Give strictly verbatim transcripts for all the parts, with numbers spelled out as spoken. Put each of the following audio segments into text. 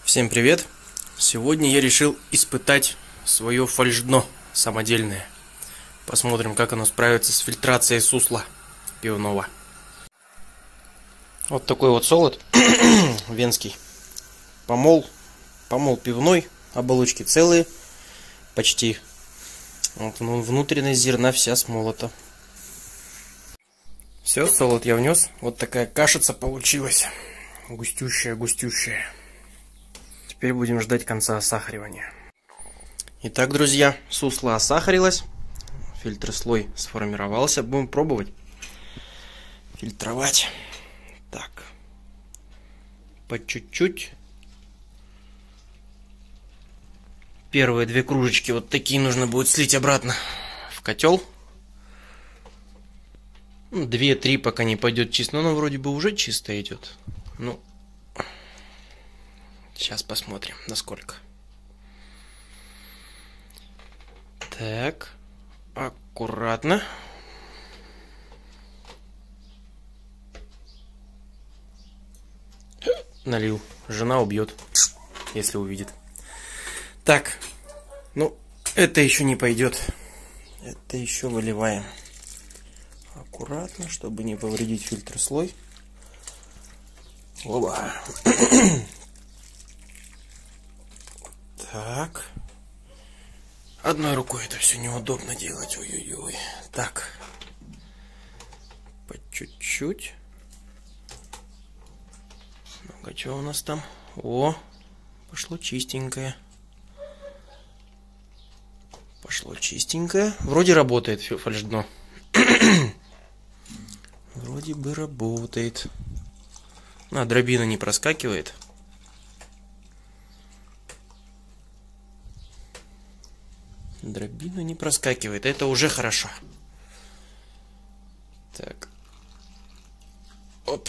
Всем привет! Сегодня я решил испытать свое фальшдно самодельное. Посмотрим, как оно справится с фильтрацией сусла пивного. Вот такой вот солод венский. Помол, помол пивной, оболочки целые, почти. Вот внутренность зерна вся смолота. Все, солод я внес. Вот такая кашица получилась. Густющая, густющая. Теперь будем ждать конца осахаривания. Итак, друзья, сусло осахарилось. Фильтр слой сформировался. Будем пробовать фильтровать. Так. По чуть-чуть. Первые две кружечки вот такие нужно будет слить обратно в котел. Две-три, пока не пойдет чисто. Но оно вроде бы уже чисто идет. Ну, сейчас посмотрим, насколько. Так, аккуратно. Налил. Жена убьет, если увидит. Так, ну, это еще не пойдет. Это еще выливаем. Аккуратно, чтобы не повредить фильтр слой. Оба. Так. Одной рукой это все неудобно делать. Ой-ой-ой. Так. По чуть-чуть. Ну-ка, что у нас там? О, пошло чистенькое. Пошло чистенькое. Вроде работает фальшдно. Вроде бы работает. А, дробина не проскакивает. Дробина не проскакивает. Это уже хорошо. Так. Оп.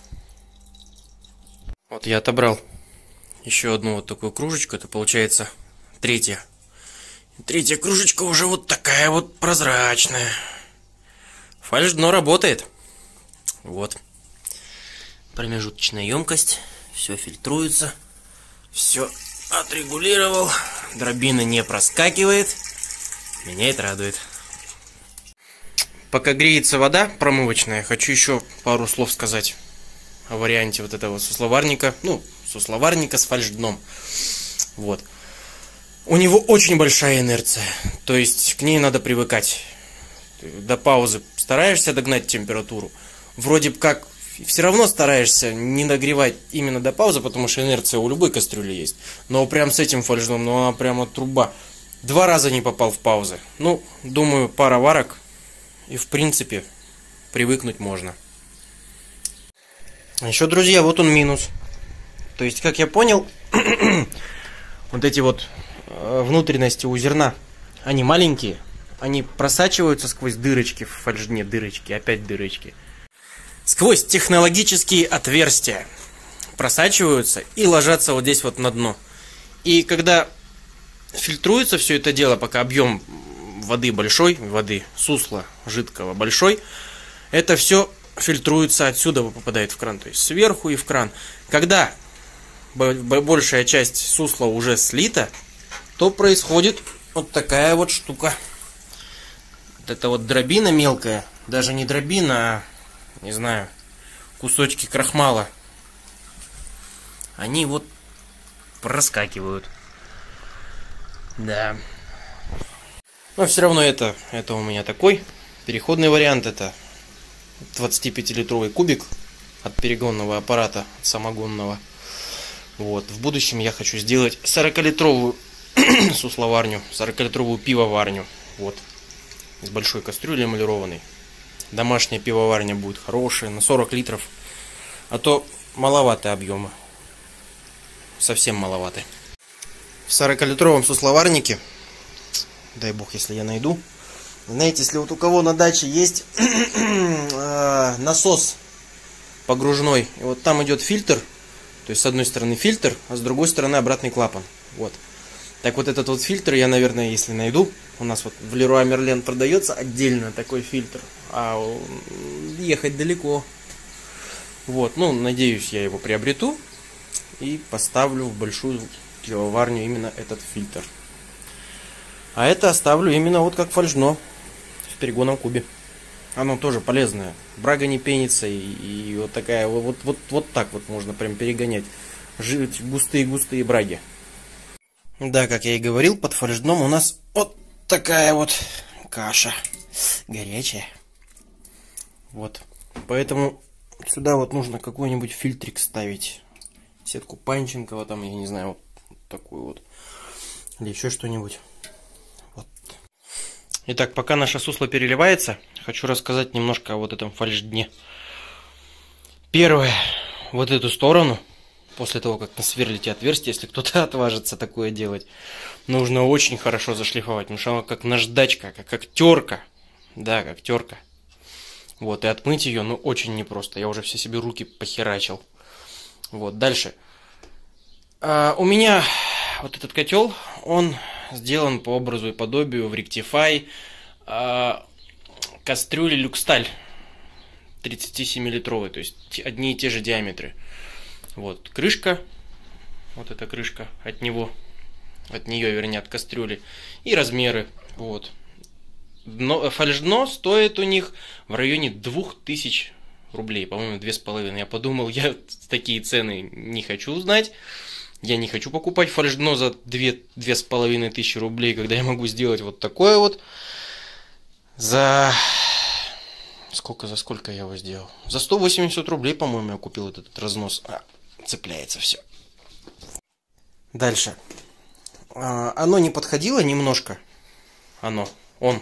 Вот я отобрал еще одну вот такую кружечку. Это получается третья. Третья кружечка уже вот такая вот прозрачная. Фальшдно работает. Вот. Промежуточная емкость. Все фильтруется. Все отрегулировал. Дробина не проскакивает. Меня это радует. Пока греется вода промывочная, хочу еще пару слов сказать о варианте вот этого сусловарника. Ну, сусловарника с фальшдном. Вот. У него очень большая инерция. То есть к ней надо привыкать. До паузы стараешься догнать температуру. Вроде как все равно стараешься не нагревать именно до паузы, потому что инерция у любой кастрюли есть. Но прям с этим фальшдном, ну она прямо труба. Два раза не попал в паузы. Ну, думаю, пара варок. И в принципе привыкнуть можно. А еще, друзья, вот он минус. То есть, как я понял, вот эти вот внутренности у зерна, они маленькие. Они просачиваются сквозь дырочки в фальшдне. Дырочки, опять дырочки. Сквозь технологические отверстия просачиваются и ложатся вот здесь вот на дно. И когда фильтруется все это дело, пока объем воды большой, воды сусла жидкого большой, это все фильтруется отсюда, попадает в кран, то есть сверху и в кран. Когда большая часть сусла уже слита, то происходит вот такая вот штука. Вот это вот дробина мелкая, даже не дробина, а не знаю, кусочки крахмала, они вот проскакивают. Да. Но все равно это, это у меня такой переходный вариант. Это двадцатипятилитровый кубик от перегонного аппарата, от самогонного. Вот. В будущем я хочу сделать сорокалитровую сусловарню, сорокалитровую пивоварню. Вот. Из большой кастрюли эмалированной. Домашняя пивоварня будет хорошая, на сорок литров. А то маловато объема. Совсем маловато. В сорокалитровом сусловарнике, дай бог, если я найду. Знаете, если вот у кого на даче есть насос погружной, и вот там идет фильтр, то есть с одной стороны фильтр, а с другой стороны обратный клапан. Вот. Так вот этот вот фильтр я, наверное, если найду, у нас вот в Леруа Мерлен продается отдельно такой фильтр, а ехать далеко. Вот, ну, надеюсь, я его приобрету и поставлю в большую пивоварню именно этот фильтр. А это оставлю именно вот как фольжно в перегонном кубе. Оно тоже полезное. Брага не пенится, и, и вот такая вот, вот, вот так вот можно прям перегонять. Жить густые-густые браги. Да, как я и говорил, под фольжном у нас вот такая вот каша. Горячая. Вот. Поэтому сюда вот нужно какой-нибудь фильтрик ставить. Сетку Панченкова, там, я не знаю, вот такую вот. Или еще что-нибудь. Вот. Итак, пока наше сусло переливается, хочу рассказать немножко о вот этом фольждне. Первое. Вот эту сторону, после того, как насверлите отверстие, если кто-то отважится такое делать, нужно очень хорошо зашлифовать, потому что она как наждачка, как, как терка. Да, как терка. Вот, и отмыть ее, ну, очень непросто. Я уже все себе руки похерачил. Вот, дальше. А, у меня вот этот котел, он сделан по образу и подобию в Rectify а, кастрюли Люксталь тридцатисемилитровой, то есть одни и те же диаметры. Вот, крышка, вот эта крышка от него, от нее, вернее, от кастрюли, и размеры, вот. Дно, фольждно стоит у них в районе двух тысяч рублей, по-моему, две с половиной. Я подумал, я такие цены не хочу знать. Я не хочу покупать фольждно за две, две с половиной тысячи рублей, когда я могу сделать вот такое вот. За... Сколько, за сколько я его сделал? За сто восемьдесят рублей, по-моему, я купил этот разнос. А, цепляется все. Дальше. А, оно не подходило немножко. Оно. Он.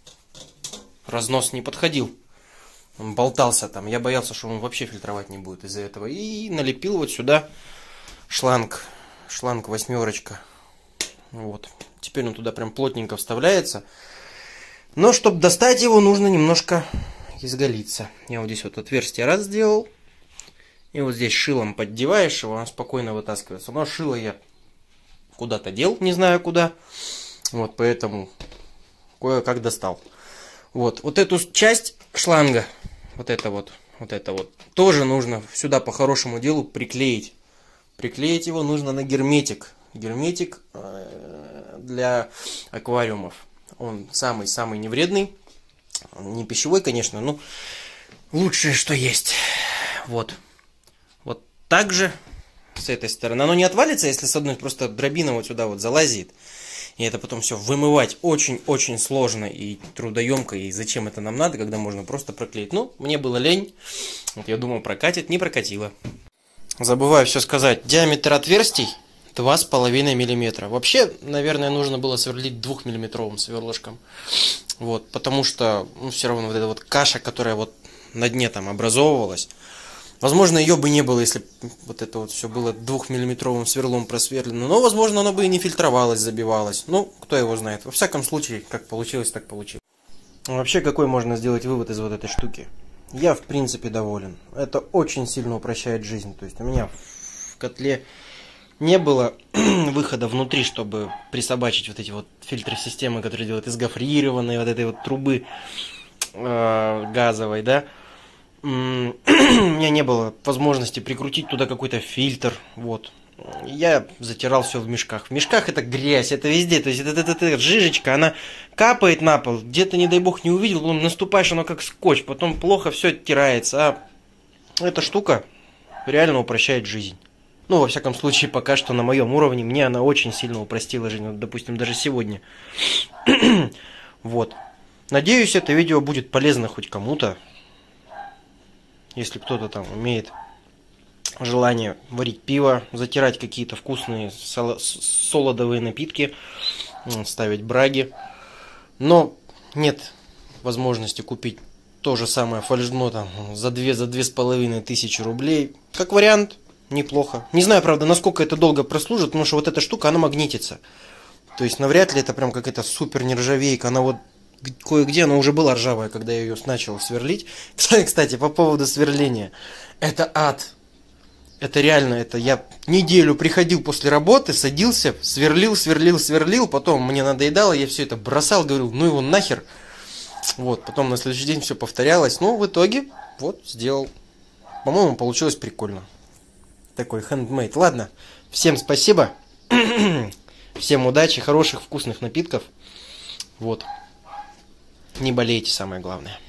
Разнос не подходил. Он болтался там. Я боялся, что он вообще фильтровать не будет из-за этого. И налепил вот сюда шланг. Шланг восьмерочка. Вот. Теперь он туда прям плотненько вставляется. Но чтобы достать его, нужно немножко изголиться. Я вот здесь вот отверстие раз сделал. И вот здесь шилом поддеваешь его, он спокойно вытаскивается. Но шило я куда-то дел, не знаю куда. Вот поэтому кое-как достал. Вот, вот эту часть шланга, вот это вот, вот это вот, тоже нужно сюда по хорошему делу приклеить. Приклеить его нужно на герметик. Герметик для аквариумов. Он самый-самый невредный. Не пищевой, конечно, но лучшее, что есть. Вот. Вот так же с этой стороны. Оно не отвалится, если с одной просто дробина вот сюда вот залазит. И это потом все вымывать очень-очень сложно и трудоемко. И зачем это нам надо, когда можно просто проклеить? Ну, мне было лень. Вот я думал, прокатит, не прокатило. Забываю все сказать. Диаметр отверстий два с половиной миллиметра. Вообще, наверное, нужно было сверлить двухмиллиметровым сверлышком. Вот, потому что, ну, все равно вот эта вот каша, которая вот на дне там образовывалась, возможно, ее бы не было, если вот это вот все было двухмиллиметровым сверлом просверлено. Но, возможно, оно бы и не фильтровалось, забивалось. Ну, кто его знает. Во всяком случае, как получилось, так получилось. Вообще, какой можно сделать вывод из вот этой штуки? Я, в принципе, доволен. Это очень сильно упрощает жизнь. То есть у меня в котле не было выхода внутри, чтобы присобачить вот эти вот фильтры системы, которые делают из гофрированной вот этой вот трубы э, газовой, да. У меня не было возможности прикрутить туда какой-то фильтр, вот. Я затирал все в мешках. В мешках это грязь, это везде, то есть это, это, это, это жижечка, она капает на пол, где-то, не дай бог, не увидел, потом наступаешь, оно как скотч, потом плохо все оттирается, а эта штука реально упрощает жизнь. Ну, во всяком случае, пока что на моем уровне мне она очень сильно упростила жизнь, вот, допустим, даже сегодня. Вот. Надеюсь, это видео будет полезно хоть кому-то. Если кто-то там имеет желание варить пиво, затирать какие-то вкусные солодовые напитки, ставить браги, но нет возможности купить то же самое фольждно там за две, за две с половиной тысячи рублей, как вариант, неплохо. Не знаю, правда, насколько это долго прослужит, потому что вот эта штука, она магнитится. То есть навряд ли это прям какая-то супер нержавейка, она вот кое-где она уже была ржавая, когда я ее начал сверлить. Кстати, по поводу сверления. Это ад. Это реально, это я неделю приходил после работы, садился, сверлил, сверлил, сверлил, потом мне надоедало, я все это бросал, говорил, ну его нахер. Вот, потом на следующий день все повторялось, но в итоге вот сделал. По-моему, получилось прикольно. Такой handmade. Ладно, всем спасибо. Всем удачи, хороших, вкусных напитков. Вот. Не болейте, самое главное.